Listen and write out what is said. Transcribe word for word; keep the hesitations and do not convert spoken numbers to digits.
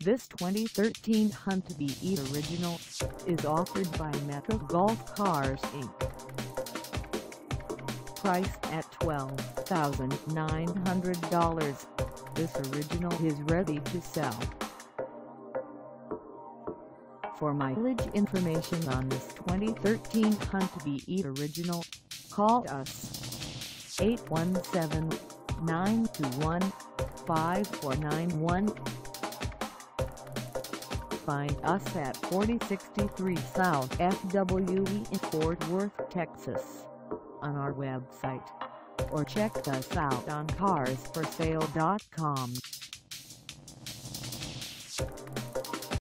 This twenty thirteen HuntVe Original is offered by Metro Golf Cars Incorporated. Priced at twelve thousand nine hundred dollars, this original is ready to sell. For mileage information on this twenty thirteen HuntVe Original, call us eight one seven, nine two one, five four nine one. Find us at forty sixty-three South Fwy in Fort Worth, Texas, on our website, or check us out on cars for sale dot com.